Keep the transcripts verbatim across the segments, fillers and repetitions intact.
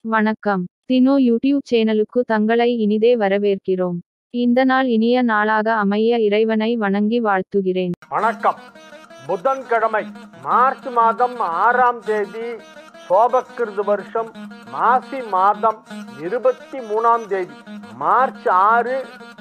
வணக்கம். தினோ யூடியூப் சேனலுக்கு தங்களை இனிதே வரவேற்கிறோம். இந்த நாள் இனிய நாளாக அமைய இறைவனை வணங்கி வாழ்த்துகிறேன். வணக்கம். புதன்கிழமை மார்ச் மாதம் ஆறாம் தேதி சோபக்கிருது வருஷம் மாசி மாதம் இருபத்தி மூணாம் தேதி மார்ச் ஆறு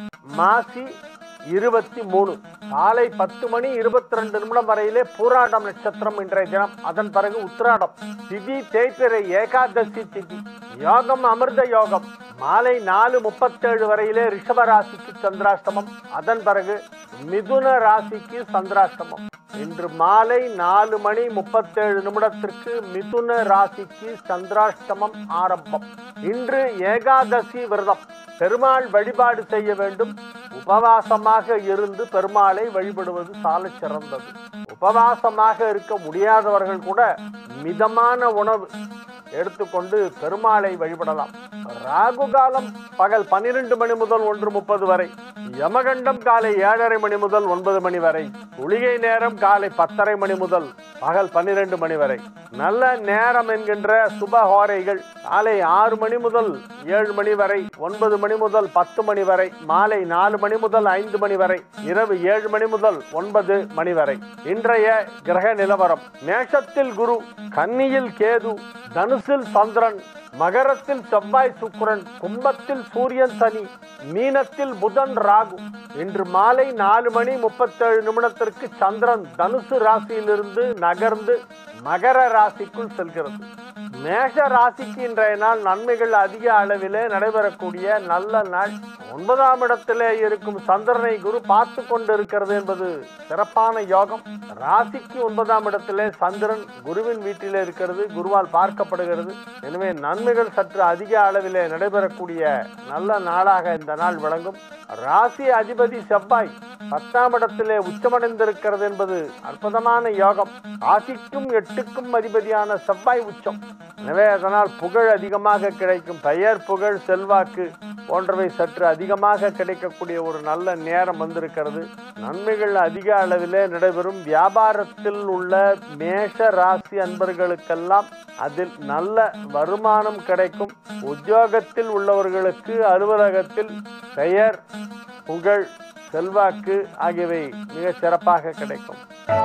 மாசி இருபத்தி மூணு காலை பத்து மணி இருபத்தி ரெண்டு நிமிடம் வரையிலே பூராடம் நட்சத்திரம் இன்றைய தினம். அதன் பிறகு உத்திராடம் திதி தேய்பிறை ஏகாதசி திதி. யோகம் அமிர்த யோகம். மாலை நாலு முப்பத்தேழு வரையிலே ரிஷப ராசிக்கு சந்திராஷ்டமம். அதன் பிறகு மிதுன ராசிக்கு சந்திராஷ்டமம். இன்று மாலை நாலு மணி முப்பத்தேழு நிமிடத்திற்கு மிதுன ராசிக்கு சந்திராஷ்டமம் ஆரம்பம். இன்று ஏகாதசி விரதம். பெருமாள் வழிபாடு செய்ய வேண்டும். உபவாசமாக இருந்து பெருமாளை வழிபடுவது சால சிறந்தது. உபவாசமாக இருக்க முடியாதவர்கள் கூட மிதமான உணவு எடுத்துக்கொண்டு பெருமாளை வழிபடலாம். ராகு காலம் பகல் பன்னிரண்டு மணி முதல் ஒன்று முப்பது வரை. யமகண்டம் காலை ஏழரை மணி முதல் ஒன்பது மணி வரை. குளிகை நேரம் காலை பத்தரை மணி முதல் பகல் பன்னிரண்டு மணி வரை. நல்ல நேரம் என்கின்ற சுபஹோரைகள் காலை ஆறு மணி முதல் ஏழு மணி வரை, ஒன்பது மணி முதல் பத்து மணி வரை, மாலை நாலு மணி முதல் ஐந்து மணி வரை, இரவு ஏழு மணி முதல் ஒன்பது மணி வரை. இன்றைய கிரக நிலவரம். மேஷத்தில் குரு, கன்னியில் கேது, தனுசில் சந்திரன், மகரத்தில் செவ்வாய் சுக்கிரன், கும்பத்தில் சூரியன் சனி, மீனத்தில் புதன் ராகு. இன்று மாலை நாலு மணி முப்பத்தேழு நிமிடத்திற்கு சந்திரன் தனுசு ராசியிலிருந்து நகர்ந்து மகர ராசிக்குள் செல்கிறது. மேஷ ராசிக்கு இன்றைய நாள் நன்மைகள் அதிக அளவிலே நடைபெறக்கூடிய நல்ல நாள். ஒன்பதாம் இடத்திலே இருக்கும் சந்திரனை குரு பார்த்து கொண்டு இருக்கிறது என்பது சிறப்பான யோகம். ராசிக்கு ஒன்பதாம் இடத்திலே சந்திரன் குருவின் வீட்டிலே இருக்கிறது, குருவால் பார்க்கப்படுகிறது. எனவே நன்மைகள் சற்று அதிக அளவிலே நடைபெறக்கூடிய நல்ல நாளாக இந்த நாள் விளங்கும். ராசி அதிபதி செவ்வாய் பத்தாம் இடத்திலே உச்சமடைந்திருக்கிறது என்பது அற்புதமான யோகம். ராசிக்கும் எட்டுக்கும் அதிபதியான செவ்வாய் உச்சம். எனவே அதனால் புகழ் அதிகமாக கிடைக்கும். பெயர், புகழ், செல்வாக்கு போன்றவை சற்று அதிகமாக கிடைக்கக்கூடிய ஒரு நல்ல நேரம் வந்திருக்கிறது. நன்மைகள் அதிக அளவிலே நடைபெறும். வியாபாரத்தில் உள்ள மேஷ ராசி அன்பர்களுக்கெல்லாம் அதில் நல்ல வருமானம் கிடைக்கும். உத்தியோகத்தில் உள்ளவர்களுக்கு அலுவலகத்தில் பெயர், புகழ், செல்வாக்கு ஆகியவை மிக சிறப்பாக கிடைக்கும்.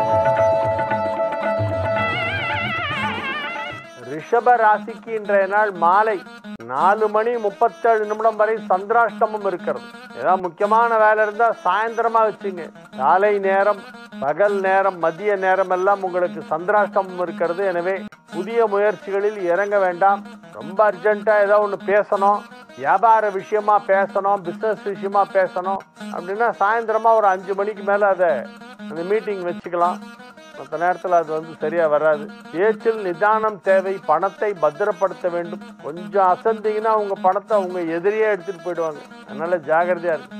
ரிஷப ராசிக்கு இன்றைய நாள் மாலை நாலு மணி முப்பத்தேழு நிமிடம் வரை சந்திராஷ்டமம் இருக்கிறது. ஏதாவது முக்கியமான வேலை இருந்தா சாயந்தரமா வச்சுங்க. காலை நேரம், பகல் நேரம், மதிய நேரம் எல்லாம் உங்களுக்கு சந்திராஷ்டமம் இருக்கிறது. எனவே புதிய முயற்சிகளில் இறங்க வேண்டாம். ரொம்ப அர்ஜென்ட்டா ஏதோ ஒன்று பேசணும், வியாபார விஷயமா பேசணும், பிஸ்னஸ் விஷயமா பேசணும் அப்படின்னா சாயந்தரமா ஒரு அஞ்சு மணிக்கு மேல அதை அந்த மீட்டிங் வச்சுக்கலாம். மற்ற நேரத்தில் அது வந்து சரியா வராது. பேச்சில் நிதானம் தேவை. பணத்தை பத்திரப்படுத்த வேண்டும். கொஞ்சம் அசந்தீங்கன்னா உங்க பணத்தை உங்க எதிரியே எடுத்துட்டு போயிடுவாங்க. அதனால ஜாகிரதையா இருக்கு.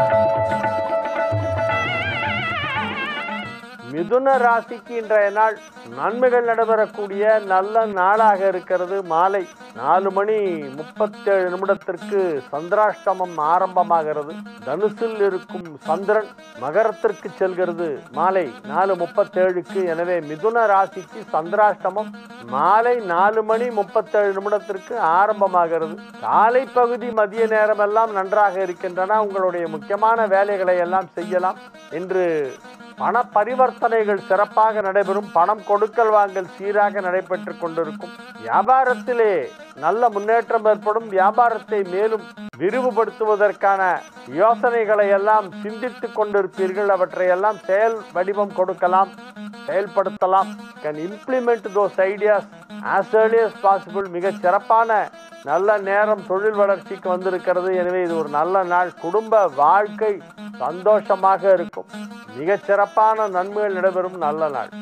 மிதுன ராசிக்கு இன்றைய நாள் நன்மைகள் நடைபெறக்கூடிய நல்ல நாளாக இருக்கிறது. மாலை நாலு மணி முப்பத்தேழு நிமிடத்திற்கு சந்திராஷ்டமம் ஆரம்பமாகிறது. தனுசில் இருக்கும் சந்திரன் மகரத்திற்கு செல்கிறது மாலை நாலு முப்பத்தேழுக்கு. எனவே மிதுன ராசிக்கு சந்திராஷ்டமம் மாலை நாலு மணி முப்பத்தேழு நிமிடத்திற்கு ஆரம்பமாகிறது. காலை பகுதி, மதிய நேரம் எல்லாம் நன்றாக இருக்கின்றன. உங்களுடைய முக்கியமான வேலைகளை எல்லாம் செய்யலாம். இன்று பண பரிவர்த்தனைகள் சிறப்பாக நடைபெறும். பணம் கொடுக்கல் வாங்கல் சீராக நடைபெற்று கொண்டிருக்கும். வியாபாரத்திலே நல்ல முன்னேற்றம் ஏற்படும். வியாபாரத்தை மேலும் விரிவுபடுத்துவதற்கான யோசனைகளை எல்லாம் சிந்தித்துக் கொண்டிருப்பீர்கள். அவற்றையெல்லாம் செயல் வடிவம் கொடுக்கலாம், செயல்படுத்தலாம். Can implement those ideas as early as possible. மிக சிறப்பான நல்ல நேரம் தொழில் வளர்ச்சிக்கு வந்திருக்கிறது. எனவே இது ஒரு நல்ல நாள். குடும்ப வாழ்க்கை சந்தோஷமாக இருக்கும். மிக சிறப்பான நன்மைகள் நடைபெறும் நல்ல நாள்.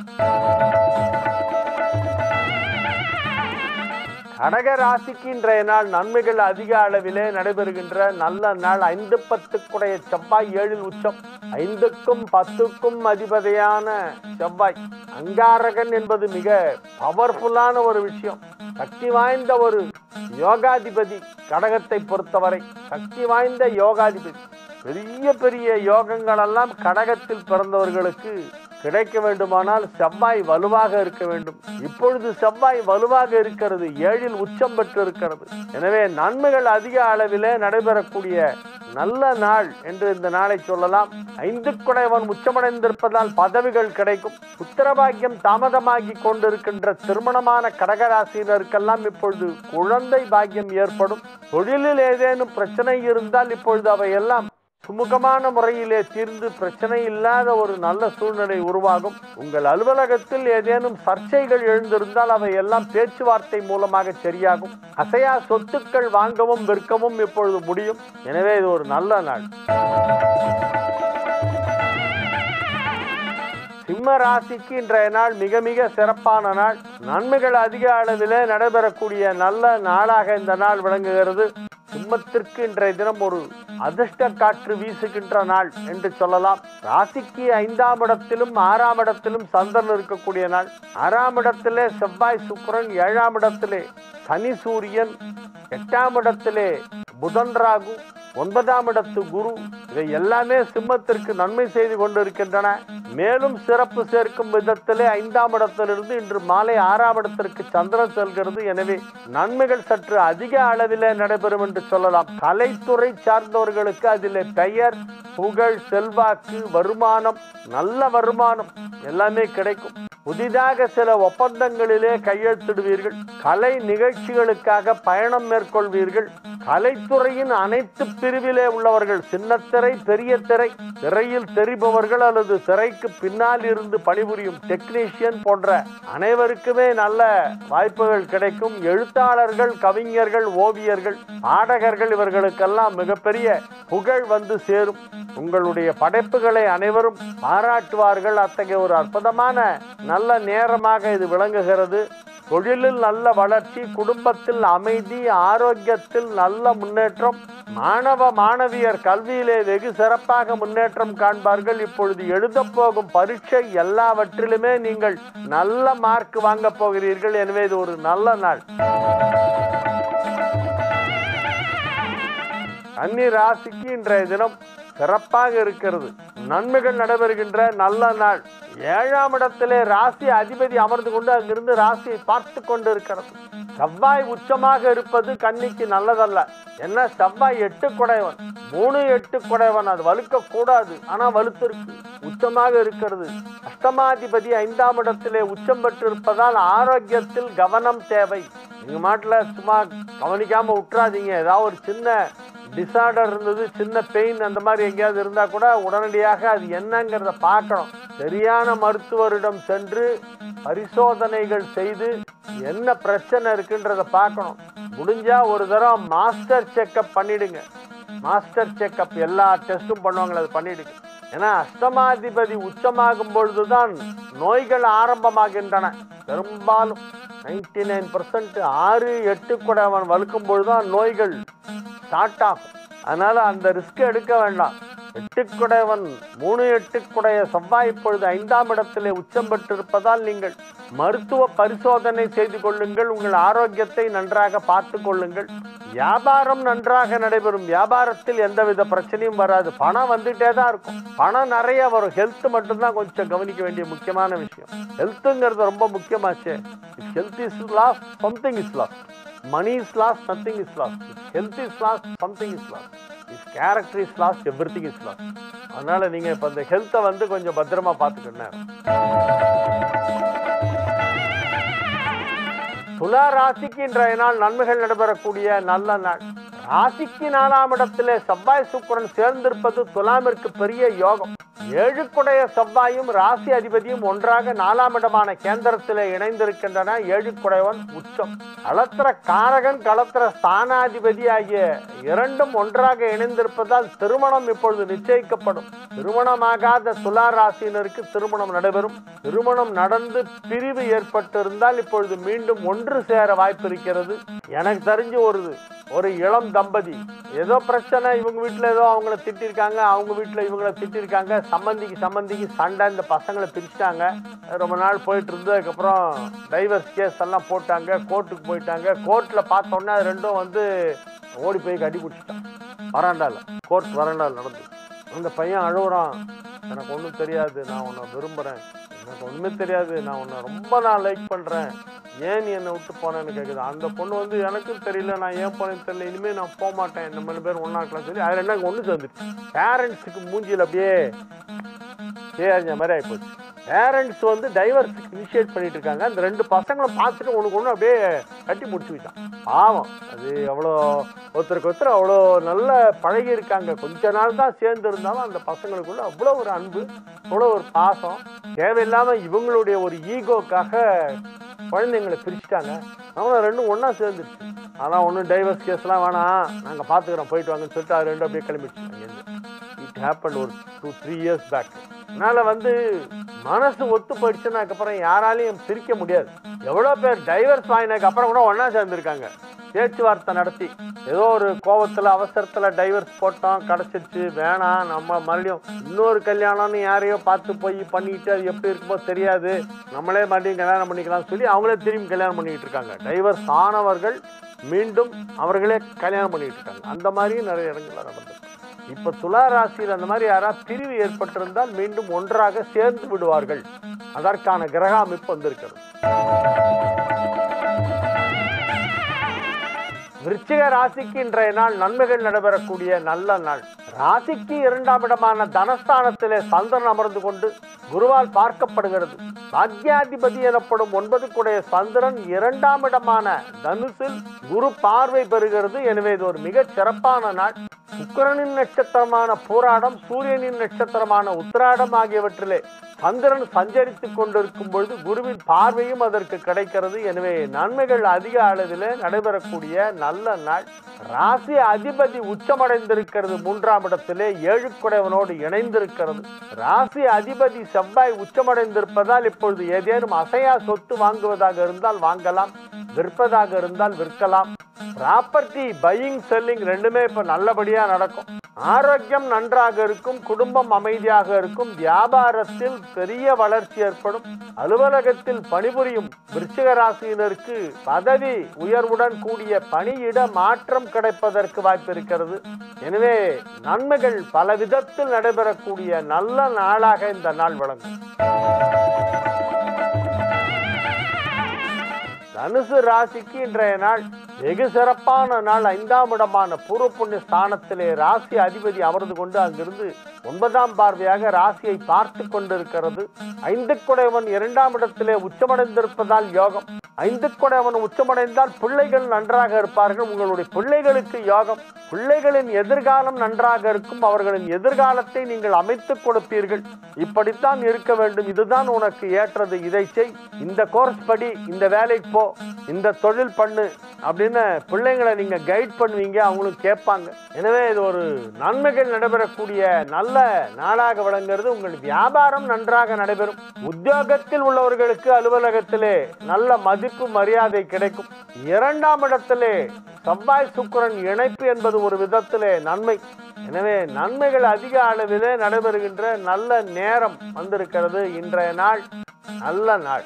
கடக ராசிக்கு இன்றைய நாள் நன்மைகள் அதிக அளவிலே நடைபெறுகின்ற நல்ல நாள். ஐந்து பத்துக்குடைய செவ்வாய் ஏழில் உச்சம். ஐந்துக்கும் பத்துக்கும் அதிபதியான செவ்வாய் அங்காரகன் என்பது மிக பவர்ஃபுல்லான ஒரு விஷயம். சக்தி வாய்ந்த ஒரு யோகாதிபதி. கடகத்தை பொறுத்தவரை சக்தி வாய்ந்த யோகாதிபதி. பெரிய பெரிய யோகங்கள் எல்லாம் கடகத்தில் பிறந்தவர்களுக்கு கிடைக்க வேண்டுமானால் செவ்வாய் வலுவாக இருக்க வேண்டும். இப்பொழுது செவ்வாய் வலுவாக இருக்கிறது, ஏழில் உச்சம் பெற்று இருக்கிறது. எனவே நன்மைகள் அதிக அளவிலே நடைபெறக்கூடிய நல்ல நாள் என்று இந்த நாளை சொல்லலாம். ஐந்து குடைவன் உச்சமடைந்திருப்பதால் பதவிகள் கிடைக்கும். புத்திரபாக்கியம் தாமதமாகி கொண்டிருக்கின்ற திருமணமான கடகராசினருக்கெல்லாம் இப்பொழுது குழந்தை பாக்கியம் ஏற்படும். தொழிலில் ஏதேனும் பிரச்சனை இருந்தால் இப்பொழுது அவையெல்லாம் சுமூகமான முறையிலே தீர்ந்து பிரச்சனை இல்லாத ஒரு நல்ல சூழ்நிலை உருவாகும். உங்கள் அலுவலகத்தில் ஏதேனும் சர்ச்சைகள் எழுந்திருந்தால் அவை எல்லாம் பேச்சுவார்த்தை மூலமாக சரியாகும். அசையா சொத்துக்கள் வாங்கவும் விற்கவும் இப்பொழுது முடியும். எனவே இது ஒரு நல்ல நாள். சிம்ம ராசிக்கு இன்றைய நாள் மிக மிக சிறப்பான நாள். நன்மைகள் அதிக அளவிலே நடைபெறக்கூடிய நல்ல நாளாக இந்த நாள் விளங்குகிறது. சிம்மத்திற்கு இன்றைய தினம் ஒரு அதிர்ஷ்ட காற்று வீசுகின்ற நாள் என்று சொல்லலாம். ராசிக்கு ஐந்தாம் இடத்திலும் ஆறாம் இடத்திலும் சந்திரன் இருக்கக்கூடிய நாள். ஆறாம் இடத்திலே செவ்வாய் சுக்கிரன், ஏழாம் இடத்திலே சனி சூரியன், எட்டாம் இடத்திலே புதன் ராகு, ஒன்பதாம் இடத்து குரு, இவை எல்லாமே சிம்மத்திற்கு நன்மை செய்து கொண்டிருக்கின்றன. மேலும் சிறப்பு சேர்க்கும் விதத்திலே ஐந்தாம் இடத்திலிருந்து இன்று மாலை ஆறாம் இடத்திற்கு சந்திரன் செல்கிறது. எனவே நன்மைகள் சற்று அதிக அளவிலே நடைபெறும் என்று சொல்லலாம். கலைத்துறை சார்ந்தவர்களுக்கு அதிலே பெயர், புகழ், செல்வாக்கு, வருமானம், நல்ல வருமானம் எல்லாமே கிடைக்கும். புதிதாக சில ஒப்பந்தங்களிலே கையெழுத்திடுவீர்கள். கலை நிகழ்ச்சிகளுக்காக பயணம் மேற்கொள்வீர்கள். கலைத்துறையின் அனைத்து பிரிவிலே உள்ளவர்கள், சின்னத்திரை, பெரிய திரை, திரையில் தெரிபவர்கள் அல்லது திரைக்கு பின்னால் இருந்து பணிபுரியும் டெக்னீஷியன் போன்ற அனைவருக்குமே நல்ல வாய்ப்புகள் கிடைக்கும். எழுத்தாளர்கள், கவிஞர்கள், ஓவியர்கள், பாடகர்கள் இவர்களுக்கெல்லாம் மிகப்பெரிய புகழ் வந்து சேரும். உங்களுடைய படைப்புகளை அனைவரும் பாராட்டுவார்கள். அத்தகைய ஒரு அற்புதமான நல்ல நேரமாக இது விளங்குகிறது. தொழிலில் நல்ல வளர்ச்சி, குடும்பத்தில் அமைதி, ஆரோக்கியத்தில் நல்ல முன்னேற்றம். மாணவ மாணவியர் கல்வியிலே வெகு சிறப்பாக முன்னேற்றம் காண்பார்கள். இப்பொழுது எழுத போகும் பரீட்சை எல்லாவற்றிலுமே நீங்கள் நல்ல மார்க் வாங்க போகிறீர்கள். எனவே இது ஒரு நல்ல நாள். கன்னி ராசிக்கு இன்றைய தினம் சிறப்பாக இருக்கிறது. நன்மைகள் நடைபெறுகின்ற நல்ல நாள். ஏழாம் இடத்திலே ராசி அதிபதி அமர்ந்து கொண்டு அங்கிருந்து ராசியை பார்த்து கொண்டு இருக்கிறது. செவ்வாய் உச்சமாக இருப்பது கன்னிக்கு நல்லதல்ல. என்ன, செவ்வாய் எட்டு குடைவன், மூணு எட்டு குடைவன், அது வலுக்க கூடாது. ஆனா வலுத்திருக்கு, உச்சமாக இருக்கிறது. அஷ்டமாதிபதி ஐந்தாம் இடத்திலே உச்சம் பெற்று இருப்பதால் ஆரோக்கியத்தில் கவனம் தேவை. நீங்க மாட்டுல சும்மா கவனிக்காம விட்டுறாதீங்க. ஏதாவது ஒரு சின்ன டிசார்டர் இருந்தது, சின்ன பெயின் அந்த மாதிரி எங்கேயாவது இருந்தா கூட உடனடியாக அது என்னங்கிறத பார்க்கணும். சரியான மருத்துவரிடம் சென்று பரிசோதனைகள் செய்து என்ன பிரச்சனை இருக்குன்றத பார்க்கணும். முடிஞ்சா ஒரு தரம் மாஸ்டர் செக்அப் பண்ணிடுங்க. மாஸ்டர் செக்அப் எல்லா டெஸ்டும் பண்ணுவாங்களே, அது பண்ணிடுங்க. ஏன்னா அஷ்டமாதிபதி உச்சமாகும் பொழுதுதான் நோய்கள் ஆரம்பமாகின்றன. பெரும்பாலும் நைன்டி நைன் பர்சன்ட் ஆறு எட்டு கூட அவன் வலுக்கும் பொழுதுதான் நோய்கள் ஸ்டார்ட் ஆகும். அதனால அந்த ரிஸ்க் எடுக்க வேண்டாம். எட்டுக்குடையவன் மூணு எட்டுக்குடைய செவ்வாய் இப்பொழுது ஐந்தாம் இடத்திலே உச்சம் பெற்றிருப்பதால் நீங்கள் மருத்துவ பரிசோதனை செய்து கொள்ளுங்கள். உங்கள் ஆரோக்கியத்தை நன்றாக பார்த்து கொள்ளுங்கள். வியாபாரம் நன்றாக நடைபெறும். வியாபாரத்தில் எந்தவித பிரச்சனையும் வராது. பணம் வந்துட்டே தான் இருக்கும். பணம் நிறைய வரும். ஹெல்த் மட்டும்தான் கொஞ்சம் கவனிக்க வேண்டிய முக்கியமான விஷயம். ஹெல்த்துங்கிறது ரொம்ப முக்கியமாச்சு. Health is lost, something is lost. Money is lost, nothing is lost. If health is lost, something is lost. If character is lost, everything is lost. அதனால நீங்க இப்ப இந்த ஹெல்த்தை வந்து கொஞ்சம் பத்திரமா பார்த்துக்கணும். துலா ராசிக்கு இன்றைய நாள் நன்மைகள் நடைபெறக்கூடிய நல்ல நாள். ராசிக்கு நாலாம் இடத்திலே செவ்வாய் சுக்கிரன் சேர்ந்திருப்பது துலாமிற்கு பெரிய யோகம். ஏழுக்குடைய செவ்வாயும் ராசி அதிபதியும் ஒன்றாக நாலாம் இடமான கேந்திரத்திலே இணைந்திருக்கின்றன. ஏழுக்குடையவன் உச்சம். களத்திர காரகன், களத்திர ஸ்தானாதிபதி ஆகிய இரண்டும் ஒன்றாக இணைந்திருப்பதால் திருமணம் இப்பொழுது நிச்சயிக்கப்படும். திருமணமாகாத துலா ராசியினருக்கு திருமணம் நடைபெறும். திருமணம் நடந்து பிரிவு ஏற்பட்டிருந்தால் இப்பொழுது மீண்டும் ஒன்று சேர வாய்ப்பு இருக்கிறது. எனக்கு தெரிஞ்சு ஒரு ஒரு இளம் தம்பதி ஏதோ பிரச்சனை, இவங்க வீட்டுல ஏதோ அவங்கள திட்டிருக்காங்க, அவங்க வீட்டுல இவங்களை திட்டிருக்காங்க, சம்பந்திக்கு சம்பந்திக்கு சண்டை, இந்த பசங்களை பிரிச்சுட்டாங்க. ரொம்ப நாள் போயிட்டு இருந்து அதுக்கப்புறம் டைவர்ஸ் கேஸ் எல்லாம் போட்டாங்க, கோர்ட்டுக்கு போயிட்டாங்க. கோர்ட்ல பார்த்தோன்னே அது ரெண்டும் வந்து ஓடி போய் கட்டி பிடிச்சிட்டான். வராண்டால, கோர்ட் வராண்டால நடந்து. அந்த பையன் அழுகுறான், எனக்கு ஒன்றும் தெரியாது, நான் உன்னை விரும்புகிறேன், எனக்கு ஒன்றுமே தெரியாது, நான் உன்னை ரொம்ப நான் லைக் பண்ணுறேன், ஏன் நீ என்னை விட்டு போனேன்னு கேட்குது. அந்த பொண்ணு வந்து எனக்கும் தெரியல, நான் ஏன் போனேன்னு தெரியல, இனிமேல் நான் போக மாட்டேன், நம்ம ரெண்டு பேரும் ஒன்றா இருக்கலாம் சொல்லி அதில் என்ன ஒன்று சேர்ந்துச்சு. பேரண்ட்ஸுக்கு மூஞ்சியில் அப்படியே சேரிஞ்ச மாதிரி ஆகிப்போச்சு. பேரண்ட்ஸ் வந்து டைவர்ஸுக்கு இனிஷியேட் பண்ணிட்டு இருக்காங்க. அந்த ரெண்டு பசங்களை பார்த்துட்டு ஒன்றுக்கு ஒன்று அப்படியே கட்டி முடிச்சு விட்டான். பாவம், அது அவ்வளோ ஒருத்தருக்கு ஒருத்தர் அவ்வளோ நல்ல பழகி இருக்காங்க. கொஞ்ச நாள் தான் சேர்ந்து இருந்தாலும் அந்த பசங்களுக்குள்ள அவ்வளோ ஒரு அன்பு, அவ்வளோ ஒரு பாசம். தேவையில்லாமல் இவங்களுடைய ஒரு ஈகோக்காக குழந்தைங்களை பிரிச்சுட்டாங்க. அவங்கள ரெண்டும் ஒன்றா சேர்ந்துருச்சு. ஆனால் ஒன்றும் டைவர்ஸ் கேஸ்லாம் வேணாம், நாங்கள் பார்த்துக்கிறோம், போயிட்டு வாங்கன்னு சொல்லிட்டு அது ரெண்டும் அப்படியே கிளம்பிடுச்சு அங்கேருந்து. இட் ஹேப்பன் ஒரு டூ த்ரீ இயர்ஸ் பேக். அதனால வந்து மனசு ஒத்து போயிடுச்சுன்னா அதுக்கப்புறம் யாராலையும் பிரிக்க முடியாது. எவ்வளோ பேர் டைவர்ஸ் வாங்கினதுக்கு அப்புறம் கூட ஒன்றா சேர்ந்துருக்காங்க, பேச்சுவார்த்தை நடத்தி. ஏதோ ஒரு கோபத்தில் அவசரத்தில் டைவர்ஸ் போட்டோம், கிடச்சிருச்சு, வேணாம், நம்ம மறுபடியும் இன்னொரு கல்யாணம்னு யாரையோ பார்த்து போய் பண்ணிக்கிட்டு அது எப்படி இருக்குமோ தெரியாது, நம்மளே மறுபடியும் கல்யாணம் பண்ணிக்கலாம்னு சொல்லி அவங்களே திரும்பி கல்யாணம் பண்ணிக்கிட்டு இருக்காங்க. டைவர்ஸ் ஆனவர்கள் மீண்டும் அவர்களே கல்யாணம் பண்ணிக்கிட்டு இருக்காங்க. அந்த மாதிரியும் நிறைய இடங்கள்ல நடந்தது. இப்ப துலா ராசியில் அந்த மாதிரி யாராவது பிரிவு ஏற்பட்டிருந்தால் மீண்டும் ஒன்றாக சேர்ந்து விடுவார்கள். அதற்கான கிரக அமைப்பு வந்திருக்கிறது. விருச்சிக ராசிக்கு இன்றைய நாள் நன்மைகள் நடைபெறக்கூடிய நல்ல நாள். ராசிக்கு இரண்டாம் இடமான தனஸ்தானத்திலே சந்திரன் அமர்ந்து கொண்டு குருவால் பார்க்கப்படுகிறது. பாக்யாதிபதி எனப்படும் ஒன்பதுக்குடைய சந்திரன் இரண்டாம் இடமான தனுசில் குரு பார்வை பெறுகிறது. எனவே இது ஒரு மிக சிறப்பான நாள். சுக்கிரனின் நட்சத்திரமான பூராடம், சூரியனின் நட்சத்திரமான உத்திராடம் ஆகியவற்றிலே சந்திரன் சஞ்சரித்துக் கொண்டிருக்கும் பொழுது குருவின் பார்வையும் அதற்கு கிடைக்கிறது. எனவே நன்மைகள் அதிக அளவில் நடைபெறக்கூடிய நல்ல நாள். ராசி அதிபதி உச்சமடைந்திருக்கிறது, மூன்றாம் இடத்திலே ஏழு குடைவனோடு இணைந்திருக்கிறது. ராசி அதிபதி செவ்வாய் உச்சமடைந்திருப்பதால் இப்பொழுது ஏதேனும் அசையா சொத்து வாங்குவதாக இருந்தால் வாங்கலாம், விற்பதாக இருந்தால் விற்கலாம். ப்ராப்பர்ட்டி பையிங் செல்லிங் ரெண்டுமே இப்ப நல்லபடியா நடக்கும். ஆரோக்கியம் நன்றாக இருக்கும், குடும்பம் அமைதியாக இருக்கும், வியாபாரத்தில் பெரிய வளர்ச்சி ஏற்படும். அலுவலகத்தில் பணிபுரியும் விருச்சிக ராசியினருக்கு பதவி உயர்வுடன் கூடிய பணியிட மாற்றம் கிடைப்பதற்கு வாய்ப்பு இருக்கிறது. எனவே நன்மைகள் பல விதத்தில் நடைபெறக்கூடிய நல்ல நாளாக இந்த நாள் வழங்கும். தனுசு ராசிக்கு இன்றைய நாள் வெகு சிறப்பான நாள். ஐந்தாம் இடமான பூர்வ புண்ணிய ஸ்தானத்திலே ராசி அதிபதி அமர்ந்து கொண்டு அங்கிருந்து ஒன்பதாம் பார்வையாக ராசியை பார்த்து கொண்டிருக்கிறது. ஐந்து குடையவன் இரண்டாம் இடத்திலே உச்சமடைந்திருப்பதால் யோகம். ஐந்து குடையவன் உச்சமடைந்தால் பிள்ளைகள் நன்றாக இருப்பார்கள். உங்களுடைய பிள்ளைகளுக்கு யோகம். பிள்ளைகளின் எதிர்காலம் நன்றாக இருக்கும். அவர்களின் எதிர்காலத்தை நீங்கள் அமைத்துக் கொடுப்பீர்கள். இப்படித்தான் இருக்க வேண்டும், இதுதான் உனக்கு ஏற்றது, இதை செய், இந்த கோர்ஸ் படி, இந்த வேலைக்கு போ, இந்த தொழில் பண்ணு அப்படின்னு பிள்ளைங்களை நீங்க கைட் பண்ணுவீங்க, அவங்களும் கேட்பாங்க. எனவே இது ஒரு நன்மைகள் நடைபெறக்கூடிய நல்ல நாளாக விளங்குகிறது. உங்கள் வியாபாரம் நன்றாக நடைபெறும். உத்தியோகத்தில் உள்ளவர்களுக்கு அலுவலகத்திலே நல்ல மதிப்பு மரியாதை கிடைக்கும். இரண்டாம் இடத்திலே செவ்வாய் சுக்கிரன் இணைப்பு என்பது ஒரு விதத்திலே நன்மை. எனவே நன்மைகள் அதிக அளவிலே நடைபெறுகின்ற நல்ல நேரம் வந்திருக்கிறது. இன்றைய நாள் நல்ல நாள்.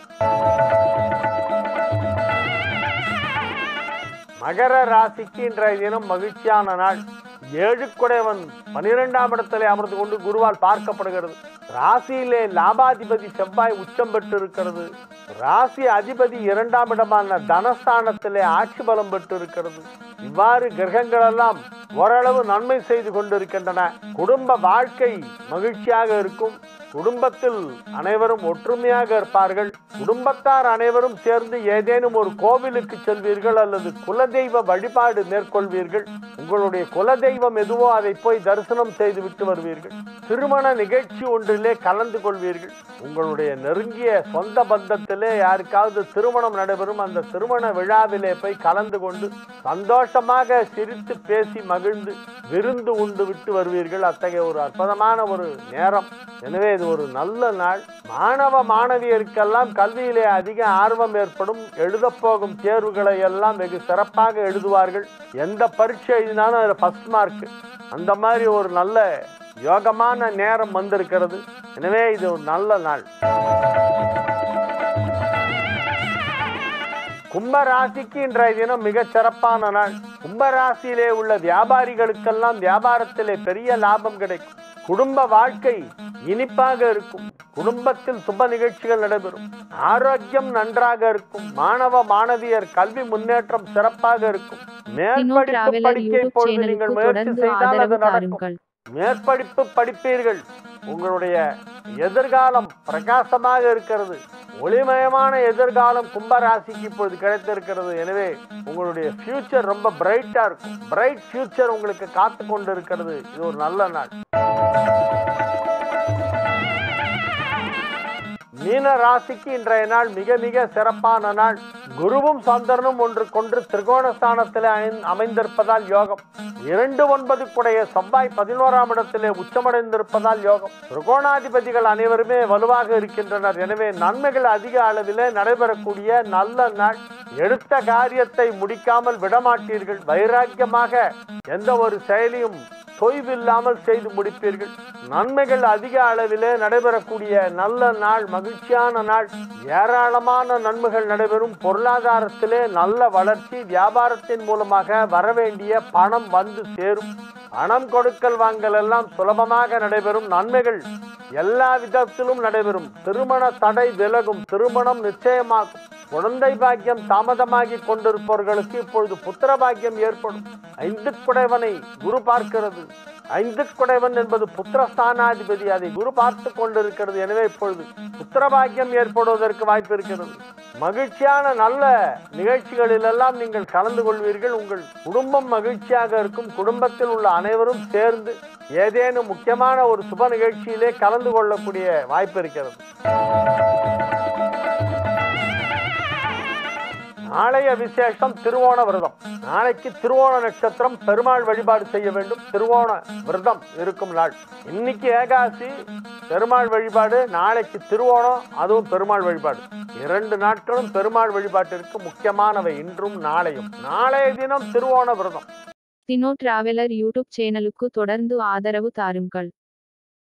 மகர ராசிக்கு இன்றைய தினம் மகிழ்ச்சியான நாள். ஏழு குடைவன் பனிரெண்டாம் இடத்திலே அமர்ந்து கொண்டு குருவால் பார்க்கப்படுகிறது. ராசியிலே லாபாதிபதி செவ்வாய் உச்சம் பெற்று இருக்கிறது. ராசி அதிபதி இரண்டாம் இடமான தனஸ்தானத்திலே ஆட்சி பலம் பெற்று இருக்கிறது. இவ்வாறு கிரகங்கள் எல்லாம் ஓரளவு நன்மை செய்து கொண்டிருக்கின்றன. குடும்ப வாழ்க்கை மகிழ்ச்சியாக இருக்கும். குடும்பத்தில் அனைவரும் ஒற்றுமையாக இருப்பார்கள். குடும்பத்தார் அனைவரும் சேர்ந்து ஏதேனும் ஒரு கோவிலுக்கு செல்வீர்கள் அல்லது குலதெய்வ வழிபாடு மேற்கொள்வீர்கள். உங்களுடைய குலதெய்வம் எதுவோ அதை போய் தரிசனம் செய்து விட்டு வருவீர்கள். திருமண நிகழ்ச்சி ஒன்றிலே கலந்து கொள்வீர்கள். உங்களுடைய நெருங்கிய சொந்த பந்தத்திலே யாருக்காவது திருமணம் நடைபெறும். அந்த திருமண விழாவிலே போய் கலந்து கொண்டு சந்தோஷமாக சிரித்து பேசி மகிழ்ந்து விருந்து உண்டு விட்டு வருவீர்கள். அத்தகைய ஒரு அற்புதமான ஒரு நேரம். எனவே இது ஒரு நல்ல நாள். மாணவ மாணவியருக்கெல்லாம் கல்வியிலே அதிக ஆர்வம் ஏற்படும். எழுத போகும் தேர்வுகளை எல்லாம் வெகு சிறப்பாக எழுதுவார்கள். எந்த பரீட்சை எழுதினாலும் அதில் ஃபர்ஸ்ட் மார்க். அந்த மாதிரி ஒரு நல்ல யோகமான நேரம் வந்திருக்கிறது. எனவே இது ஒரு நல்ல நாள். கும்பராசிக்கு இன்றைய தினம் மிக சிறப்பான நாள். கும்பராசியிலே உள்ள வியாபாரிகளுக்கெல்லாம் வியாபாரத்திலே பெரிய லாபம் கிடைக்கும். குடும்ப வாழ்க்கை இனிப்பாக இருக்கும். குடும்பத்தில் சுப நிகழ்ச்சிகள் நடைபெறும். ஆரோக்கியம் நன்றாக இருக்கும். மாணவ மாணவியர் கல்வி முன்னேற்றம் சிறப்பாக இருக்கும். மேற்படிப்பு படிக்க இப்பொழுது நீங்கள் முயற்சி செய்தால் அது நடக்கும். மேற்படிப்பு படிப்பீர்கள். உங்களுடைய எதிர்காலம் பிரகாசமாக இருக்கிறது. ஒளிமயமான எதிர்காலம் கும்பராசிக்கு இப்பொழுது கிடைத்திருக்கிறது. எனவே உங்களுடைய ஃபியூச்சர் ரொம்ப பிரைட்டா இருக்கும். பிரைட் ஃபியூச்சர் உங்களுக்கு காத்து கொண்டு இருக்கிறது. இது ஒரு நல்ல நாள். மீன ராசிக்கு இன்றைய நாள் மிக மிக சிறப்பான நாள். குருவும் சந்திரனும் ஒன்று கொன்று திரிகோணஸ்தானத்திலே அமைந்திருப்பதால் யோகம். இரண்டு ஒன்பது குடைய செவ்வாய் பதினோராம் இடத்திலே உச்சமடைந்திருப்பதால் யோகம். திரிகோணாதிபதிகள் அனைவருமே வலுவாக இருக்கின்றனர். எனவே நன்மைகள் அதிக அளவிலே நடைபெறக்கூடிய நல்ல நாள். எடுத்த காரியத்தை முடிக்காமல் விடமாட்டீர்கள். வைராக்கியமாக எந்த ஒரு செயலையும் தொய்வில்லாமல் செய்து முடிப்பீர்கள். நன்மைகள் அதிக அளவிலே நடைபெறக்கூடிய நல்ல நாள், மகிழ்ச்சியான நாள். ஏராளமான நன்மைகள் நடைபெறும். பொருளாதாரத்திலே நல்ல வளர்ச்சி. வியாபாரத்தின் மூலமாக வரவேண்டிய பணம் வந்து சேரும். பணம் கொடுக்கல் வாங்கல் எல்லாம் சுலபமாக நடைபெறும். நன்மைகள் எல்லா விதத்திலும் நடைபெறும். திருமண தடை விலகும். திருமணம் நிச்சயமாகும். குழந்தை பாக்கியம் தாமதமாகி கொண்டிருப்பவர்களுக்கு இப்பொழுது புத்திர பாக்கியம் ஏற்படும். ஐந்து குடைவனை குரு பார்க்கிறது. ஐந்து குடைவன் என்பது புத்திரஸ்தானாதிபதி. அதை குரு பார்த்து கொண்டிருக்கிறது. எனவே இப்பொழுது புத்திர பாக்கியம் ஏற்படுவதற்கு வாய்ப்பு இருக்கிறது. மகிழ்ச்சியான நல்ல நிகழ்ச்சிகளில் எல்லாம் நீங்கள் கலந்து கொள்வீர்கள். உங்கள் குடும்பம் மகிழ்ச்சியாக இருக்கும். குடும்பத்தில் உள்ள அனைவரும் சேர்ந்து ஏதேனும் முக்கியமான ஒரு சுப நிகழ்ச்சியிலே கலந்து கொள்ளக்கூடிய வாய்ப்பு இருக்கிறது. நாளைய விசேஷம் திருவோண விரதம். நாளைக்கு திருவோண நட்சத்திரம். பெருமாள் வழிபாடு செய்ய வேண்டும். திருவோண விரதம் இருக்கும் நாள். இன்னைக்கு ஏகாசி பெருமாள் வழிபாடு, நாளைக்கு திருவோணம், அதுவும் பெருமாள் வழிபாடு. இரண்டு நாட்களும் பெருமாள் வழிபாட்டிற்கு முக்கியமானவை. இன்றும் நாளையும். நாளைய தினம் திருவோண விரதம். தினோ டிராவலர் யூடியூப் சேனலுக்கு தொடர்ந்து ஆதரவு தாருங்கள்.